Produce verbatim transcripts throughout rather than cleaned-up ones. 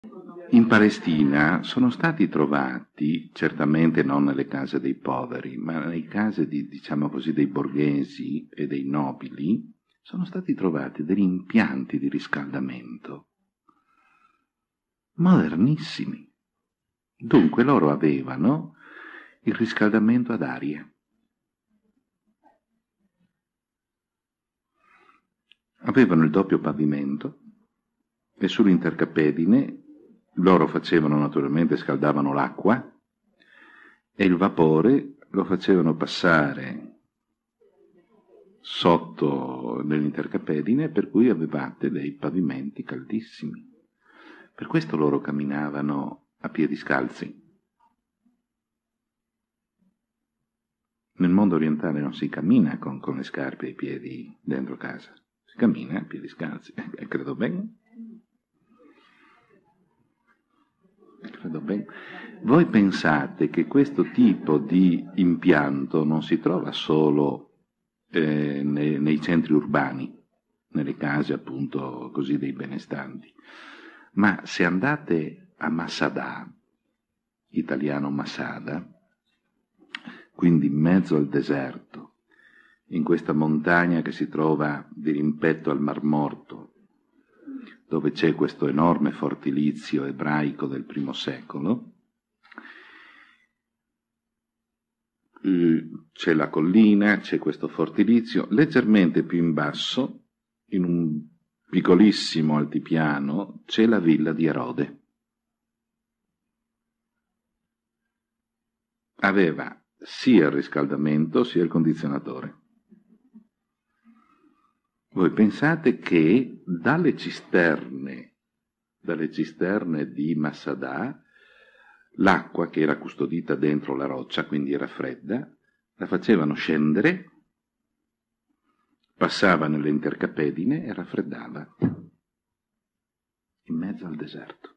In Palestina sono stati trovati, certamente non nelle case dei poveri, ma nelle case di, diciamo così, dei borghesi e dei nobili, sono stati trovati degli impianti di riscaldamento modernissimi. Dunque loro avevano il riscaldamento ad aria. Avevano il doppio pavimento e sull'intercapedine loro facevano, naturalmente, scaldavano l'acqua e il vapore lo facevano passare sotto nell'intercapedine, per cui avevate dei pavimenti caldissimi. Per questo loro camminavano a piedi scalzi. Nel mondo orientale non si cammina con, con le scarpe e i piedi dentro casa, si cammina a piedi scalzi, eh, credo bene. Credo bene. Voi pensate che questo tipo di impianto non si trova solo eh, nei, nei centri urbani, nelle case appunto così dei benestanti, ma se andate a Masada, italiano Masada, quindi in mezzo al deserto, in questa montagna che si trova di rimpetto al Mar Morto, dove c'è questo enorme fortilizio ebraico del primo secolo, c'è la collina, c'è questo fortilizio, leggermente più in basso, in un piccolissimo altipiano, c'è la villa di Erode. Aveva sia il riscaldamento sia il condizionatore. Voi pensate che dalle cisterne, dalle cisterne di Masada, l'acqua che era custodita dentro la roccia, quindi era fredda, la facevano scendere, passava nelle intercapedine e raffreddava in mezzo al deserto.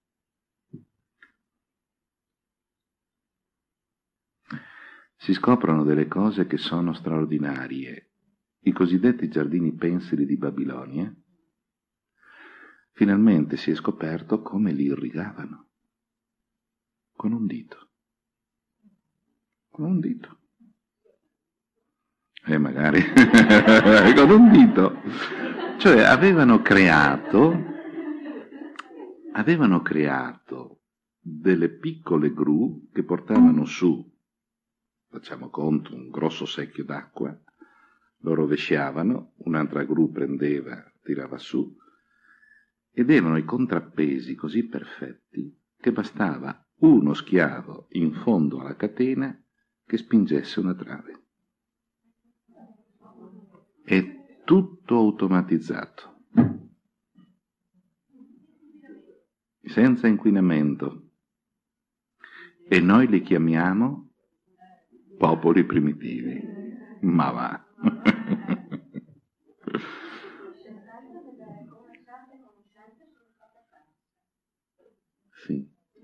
Si scoprono delle cose che sono straordinarie. I cosiddetti giardini pensili di Babilonia, finalmente si è scoperto come li irrigavano. Con un dito. Con un dito. E magari con un dito. Cioè avevano creato, avevano creato delle piccole gru che portavano su, facciamo conto, un grosso secchio d'acqua, lo rovesciavano, un'altra gru prendeva, tirava su, ed erano i contrappesi così perfetti che bastava uno schiavo in fondo alla catena che spingesse una trave. È tutto automatizzato, senza inquinamento, e noi li chiamiamo popoli primitivi. Ma va. Sì.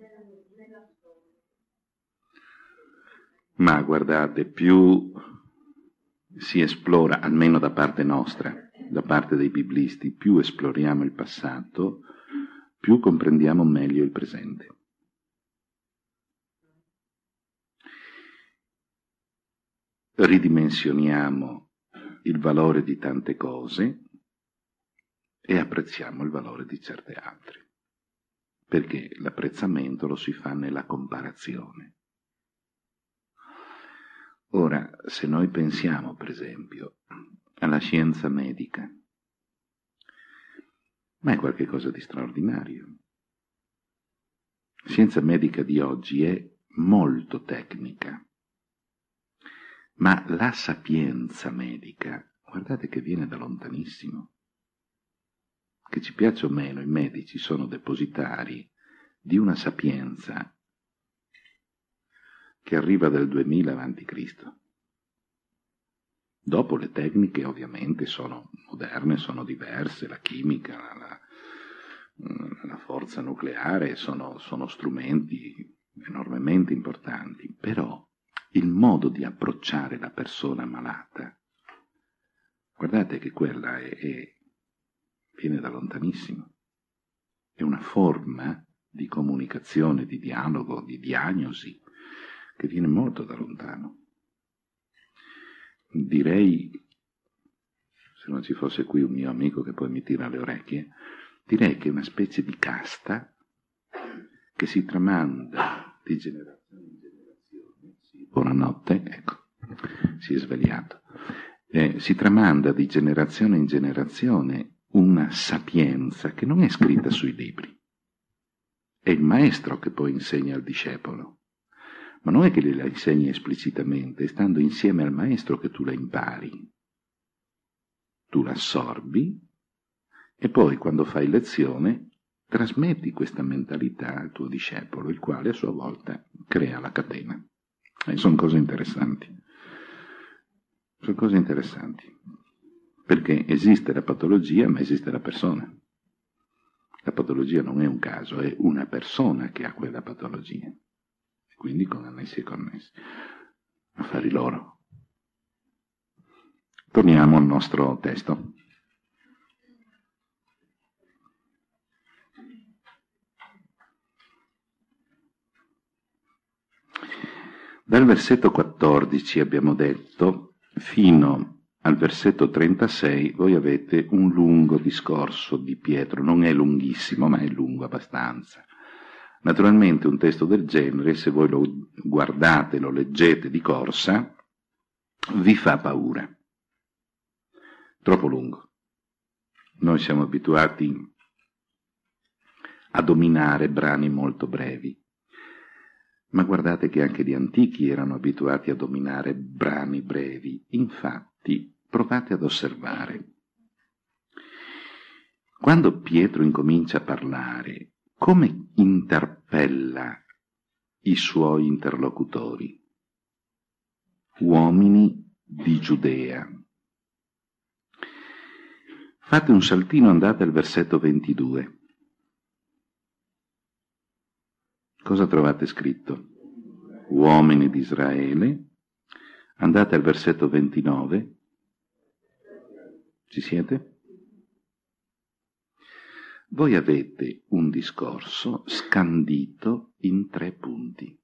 Ma guardate, più si esplora, almeno da parte nostra, da parte dei biblisti, più esploriamo il passato, più comprendiamo meglio il presente. Ridimensioniamo il valore di tante cose e apprezziamo il valore di certe altre, perché l'apprezzamento lo si fa nella comparazione. Ora, se noi pensiamo, per esempio, alla scienza medica, ma è qualcosa di straordinario. La scienza medica di oggi è molto tecnica, ma la sapienza medica, guardate che viene da lontanissimo. Che ci piaccia o meno, i medici sono depositari di una sapienza che arriva dal duemila avanti Cristo. Dopo le tecniche ovviamente sono moderne, sono diverse, la chimica, la, la forza nucleare sono, sono strumenti enormemente importanti, però il modo di approcciare la persona malata, guardate che quella è, è, viene da lontanissimo, è una forma di comunicazione, di dialogo, di diagnosi, che viene molto da lontano. Direi, se non ci fosse qui un mio amico che poi mi tira le orecchie, direi che è una specie di casta che si tramanda di generazione in generazione. Sì, buonanotte, ecco, si è svegliato. Eh, si tramanda di generazione in generazione una sapienza che non è scritta sui libri. È il maestro che poi insegna al discepolo. Ma non è che la insegni esplicitamente, è stando insieme al maestro che tu la impari. Tu la assorbi e poi quando fai lezione trasmetti questa mentalità al tuo discepolo, il quale a sua volta crea la catena. E sono cose interessanti. Sono cose interessanti. Perché esiste la patologia, ma esiste la persona. La patologia non è un caso, è una persona che ha quella patologia. Quindi con annessi e connessi. Affari loro. Torniamo al nostro testo. Dal versetto quattordici abbiamo detto fino al versetto trentasei voi avete un lungo discorso di Pietro, non è lunghissimo ma è lungo abbastanza. Naturalmente un testo del genere, se voi lo guardate, lo leggete di corsa, vi fa paura. Troppo lungo. Noi siamo abituati a dominare brani molto brevi. Ma guardate che anche gli antichi erano abituati a dominare brani brevi. Infatti, provate ad osservare. Quando Pietro incomincia a parlare, come interpella i suoi interlocutori? Uomini di Giudea. Fate un saltino, andate al versetto ventidue. Cosa trovate scritto? Uomini di Israele. Andate al versetto ventinove. Ci siete? Voi avete un discorso scandito in tre punti.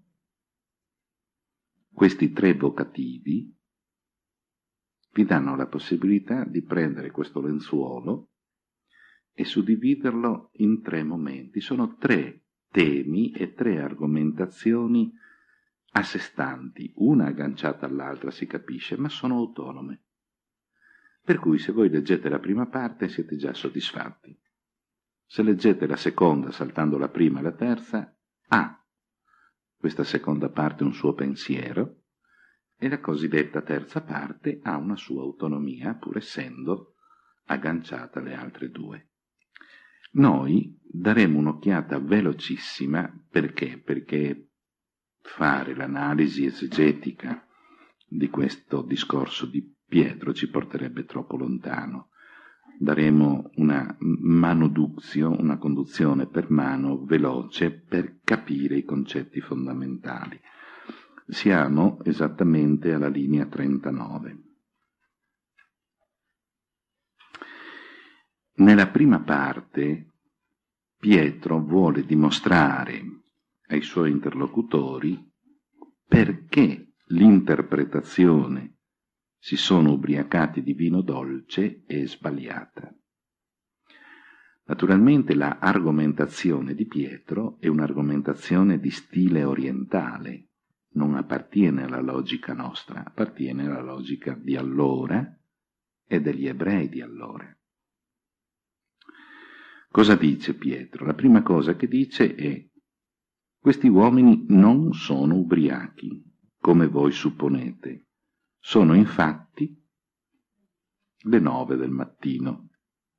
Questi tre vocativi vi danno la possibilità di prendere questo lenzuolo e suddividerlo in tre momenti. Sono tre temi e tre argomentazioni a sé stanti, una agganciata all'altra si capisce, ma sono autonome. Per cui se voi leggete la prima parte siete già soddisfatti. Se leggete la seconda saltando la prima e la terza, ha questa seconda parte un suo pensiero e la cosiddetta terza parte ha una sua autonomia, pur essendo agganciata alle altre due. Noi daremo un'occhiata velocissima, perché? Perché fare l'analisi esegetica di questo discorso di Pietro ci porterebbe troppo lontano. Daremo una manoduzio, una conduzione per mano veloce per capire i concetti fondamentali. Siamo esattamente alla linea trentanove. Nella prima parte Pietro vuole dimostrare ai suoi interlocutori perché l'interpretazione si sono ubriacati di vino dolce è sbagliata. Naturalmente la argomentazione di Pietro è un'argomentazione di stile orientale, non appartiene alla logica nostra, appartiene alla logica di allora e degli ebrei di allora. Cosa dice Pietro? La prima cosa che dice è: questi uomini non sono ubriachi, come voi supponete. Sono infatti le nove del mattino.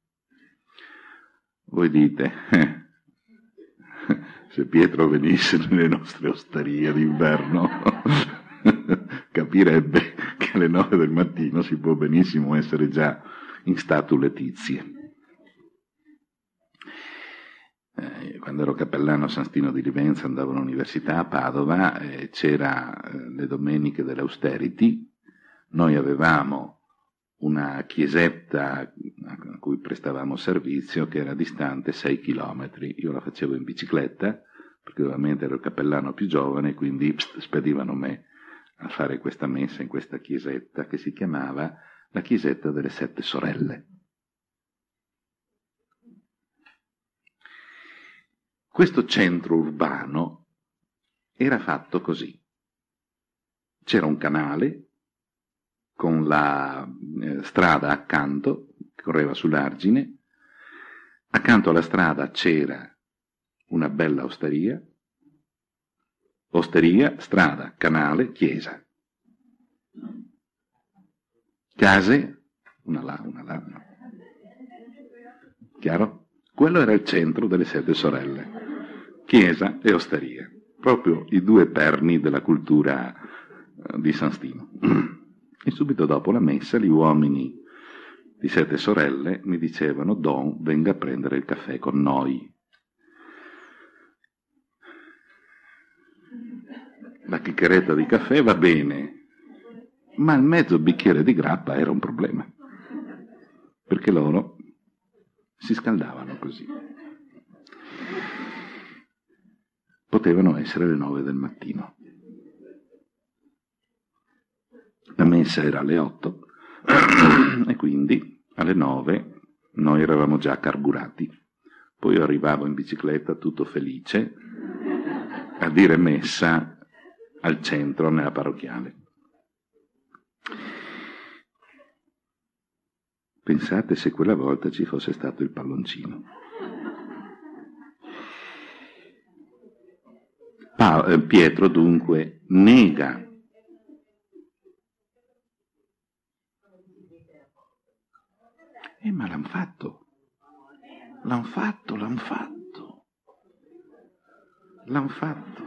Voi dite, eh, se Pietro venisse nelle nostre osterie d'inverno, capirebbe che alle nove del mattino si può benissimo essere già in stato letizie. Eh, quando ero cappellano a San Stino di Livenza, andavo all'università a Padova, eh, c'era eh, le domeniche dell'austerity. Noi avevamo una chiesetta a cui prestavamo servizio che era distante sei chilometri. Io la facevo in bicicletta, perché ovviamente ero il cappellano più giovane, quindi pst, spedivano me a fare questa messa in questa chiesetta che si chiamava la chiesetta delle Sette Sorelle. Questo centro urbano era fatto così. C'era un canale con la eh, strada accanto, che correva sull'argine. Accanto alla strada c'era una bella osteria, osteria, strada, canale, chiesa. Case, una là, una là. No. Chiaro? Quello era il centro delle Sette Sorelle. Chiesa e osteria. Proprio i due perni della cultura eh, di San Stino. E subito dopo la messa gli uomini di Sette Sorelle mi dicevano: Don, venga a prendere il caffè con noi. La chiccheretta di caffè va bene, ma il mezzo bicchiere di grappa era un problema, perché loro si scaldavano così. Potevano essere le nove del mattino. La messa era alle otto e quindi alle nove noi eravamo già carburati. Poi io arrivavo in bicicletta tutto felice a dire messa al centro, nella parrocchiale. Pensate se quella volta ci fosse stato il palloncino. Pa- eh, Pietro dunque nega Eh, ma l'han fatto, l'han fatto, l'han fatto, l'han fatto.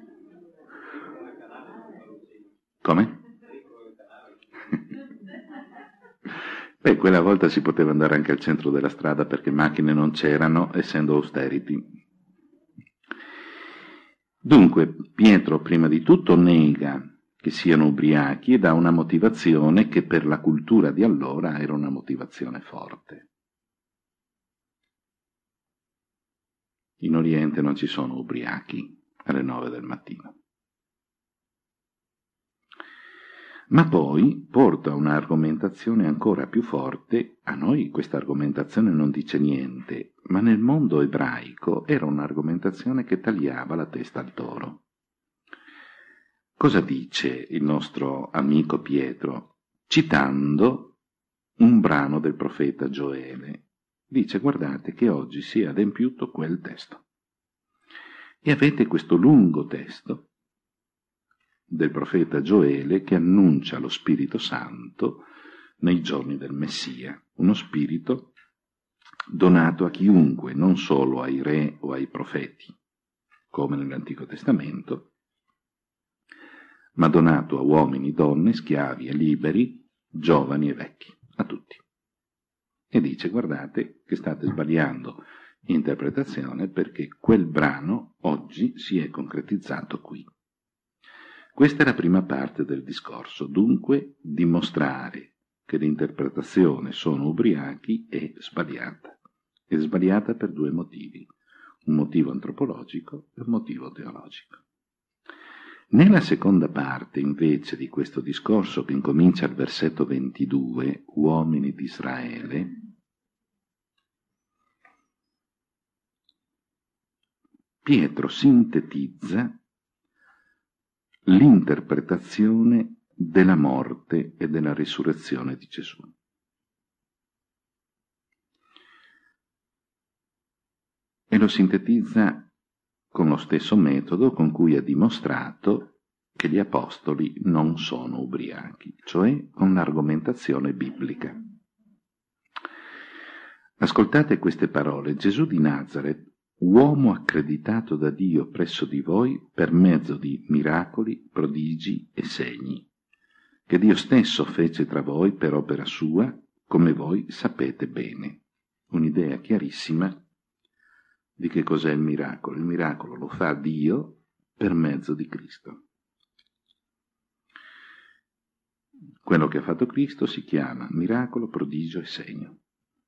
Come? Beh, quella volta si poteva andare anche al centro della strada perché macchine non c'erano, essendo austerity. Dunque, Pietro prima di tutto nega che siano ubriachi e dà una motivazione che per la cultura di allora era una motivazione forte. In Oriente non ci sono ubriachi alle nove del mattino. Ma poi porta un'argomentazione ancora più forte. A noi questa argomentazione non dice niente, ma nel mondo ebraico era un'argomentazione che tagliava la testa al toro. Cosa dice il nostro amico Pietro? Citando un brano del profeta Gioele. Dice: guardate che oggi si è adempiuto quel testo. E avete questo lungo testo del profeta Gioele che annuncia lo Spirito Santo nei giorni del Messia, uno spirito donato a chiunque, non solo ai re o ai profeti, come nell'Antico Testamento, ma donato a uomini, donne, schiavi e liberi, giovani e vecchi, a tutti. E dice: guardate che state sbagliando interpretazione perché quel brano oggi si è concretizzato qui. Questa è la prima parte del discorso, dunque dimostrare che l'interpretazione sono ubriachi è sbagliata. È sbagliata per due motivi, un motivo antropologico e un motivo teologico. Nella seconda parte, invece, di questo discorso, che incomincia al versetto ventidue, uomini di Israele, Pietro sintetizza l'interpretazione della morte e della risurrezione di Gesù. E lo sintetizza con lo stesso metodo con cui ha dimostrato che gli apostoli non sono ubriachi, cioè con l'argomentazione biblica. Ascoltate queste parole: Gesù di Nazaret, uomo accreditato da Dio presso di voi per mezzo di miracoli, prodigi e segni, che Dio stesso fece tra voi per opera sua, come voi sapete bene. Un'idea chiarissima di che cos'è il miracolo. Il miracolo lo fa Dio per mezzo di Cristo. Quello che ha fatto Cristo si chiama miracolo, prodigio e segno.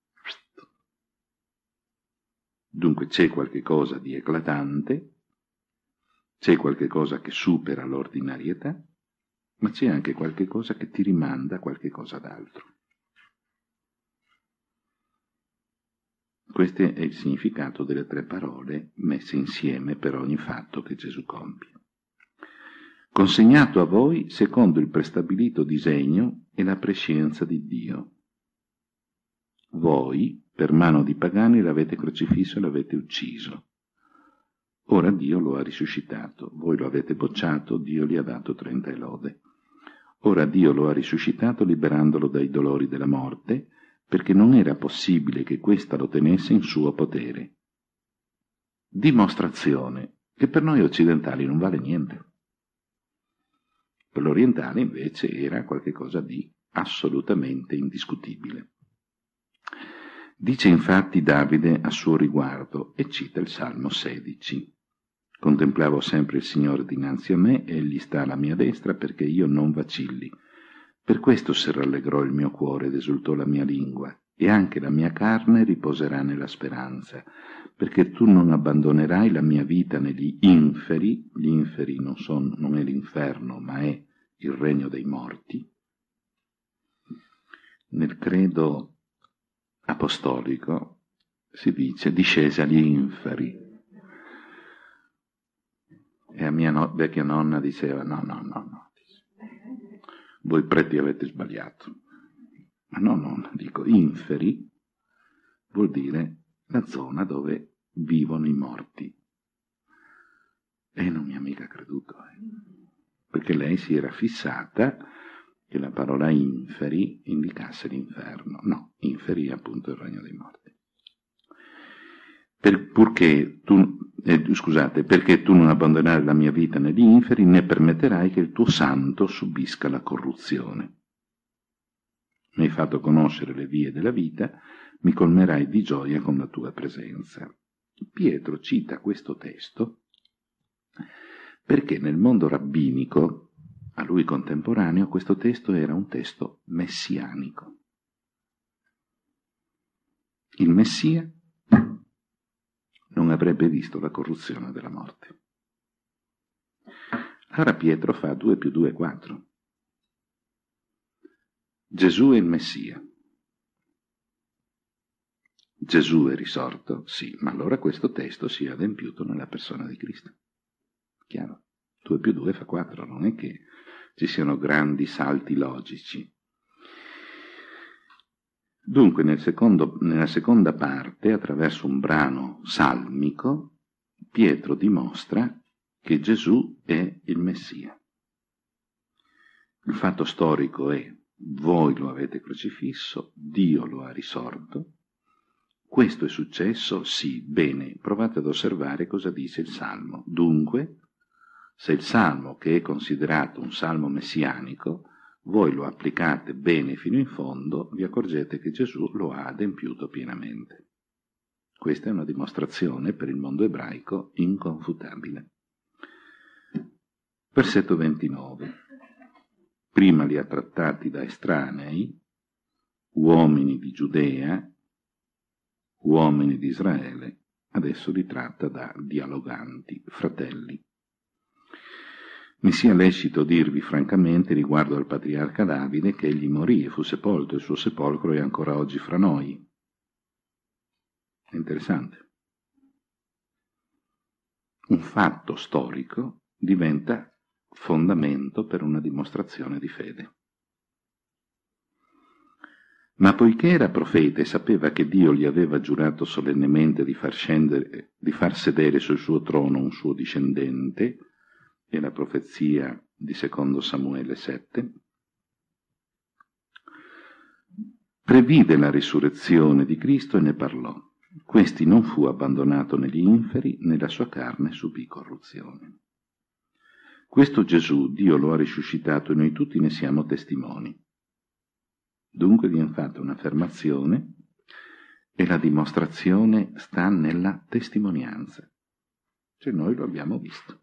Dunque c'è qualche cosa di eclatante, c'è qualche cosa che supera l'ordinarietà, ma c'è anche qualche cosa che ti rimanda a qualche cosa d'altro. Questo è il significato delle tre parole messe insieme per ogni fatto che Gesù compie. Consegnato a voi secondo il prestabilito disegno e la prescienza di Dio. Voi, per mano di pagani, l'avete crocifisso e l'avete ucciso. Ora Dio lo ha risuscitato. Voi lo avete bocciato, Dio gli ha dato trenta e lode. Ora Dio lo ha risuscitato liberandolo dai dolori della morte, perché non era possibile che questa lo tenesse in suo potere. Dimostrazione che per noi occidentali non vale niente. Per l'orientale invece era qualcosa di assolutamente indiscutibile. Dice infatti Davide a suo riguardo, e cita il Salmo sedici. Contemplavo sempre il Signore dinanzi a me, e egli sta alla mia destra perché io non vacilli. Per questo si rallegrò il mio cuore ed esultò la mia lingua, e anche la mia carne riposerà nella speranza, perché tu non abbandonerai la mia vita negli inferi. Gli inferi non, sono, non è l'inferno, ma è il regno dei morti. Nel credo apostolico si dice discese agli inferi. E a mia no, vecchia nonna diceva no, no, no, no, voi preti avete sbagliato. Ma no, no, dico inferi vuol dire la zona dove vivono i morti. E non mi ha mica creduto, eh. Perché lei si era fissata che la parola inferi indicasse l'inferno. No, inferi è appunto il regno dei morti. Per, purché tu, eh, scusate, perché tu non abbandonare la mia vita negli inferi, né permetterai che il tuo santo subisca la corruzione. Mi hai fatto conoscere le vie della vita, mi colmerai di gioia con la tua presenza. Pietro cita questo testo perché nel mondo rabbinico, a lui contemporaneo, questo testo era un testo messianico. Il Messia non avrebbe visto la corruzione della morte. Allora Pietro fa due più due, quattro. Gesù è il Messia. Gesù è risorto, sì, ma allora questo testo si è adempiuto nella persona di Cristo. Chiaro? due più due fa quattro, non è che ci siano grandi salti logici. Dunque, nel secondo, nella seconda parte, attraverso un brano salmico, Pietro dimostra che Gesù è il Messia. Il fatto storico è: voi lo avete crocifisso, Dio lo ha risorto. Questo è successo? Sì, bene, provate ad osservare cosa dice il Salmo. Dunque, se il Salmo, che è considerato un Salmo messianico, voi lo applicate bene fino in fondo, vi accorgete che Gesù lo ha adempiuto pienamente. Questa è una dimostrazione per il mondo ebraico inconfutabile. Versetto ventinove. Prima li ha trattati da estranei, uomini di Giudea, uomini di Israele, adesso li tratta da dialoganti, fratelli. Mi sia lecito dirvi francamente riguardo al patriarca Davide che egli morì e fu sepolto, il suo sepolcro è ancora oggi fra noi. È interessante. Un fatto storico diventa fondamento per una dimostrazione di fede. Ma poiché era profeta e sapeva che Dio gli aveva giurato solennemente di far scendere, di far sedere sul suo trono un suo discendente, è la profezia di secondo Samuele sette, previde la risurrezione di Cristo e ne parlò. Questi non fu abbandonato negli inferi, né la sua carne subì corruzione. Questo Gesù, Dio lo ha risuscitato e noi tutti ne siamo testimoni. Dunque viene fatta un'affermazione e la dimostrazione sta nella testimonianza. Cioè noi lo abbiamo visto.